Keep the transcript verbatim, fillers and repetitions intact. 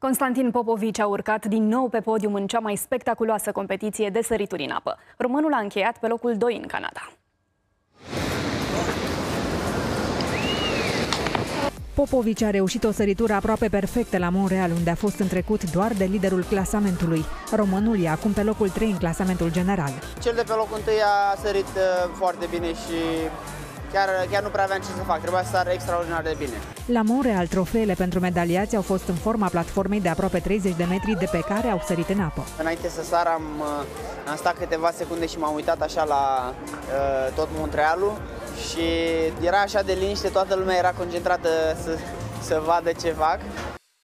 Constantin Popovici a urcat din nou pe podium în cea mai spectaculoasă competiție de sărituri în apă. Românul a încheiat pe locul doi în Canada. Popovici a reușit o săritură aproape perfectă la Montreal, unde a fost întrecut doar de liderul clasamentului. Românul e acum pe locul trei în clasamentul general. Cel de pe locul întâi a sărit foarte bine și chiar, chiar nu prea aveam ce să fac, trebuia să sar extraordinar de bine. La Montreal, trofeele pentru medaliați au fost în forma platformei de aproape treizeci de metri de pe care au sărit în apă. Înainte să sar am, am stat câteva secunde și m-am uitat așa la uh, tot Montrealul și era așa de liniște, toată lumea era concentrată să, să vadă ce fac.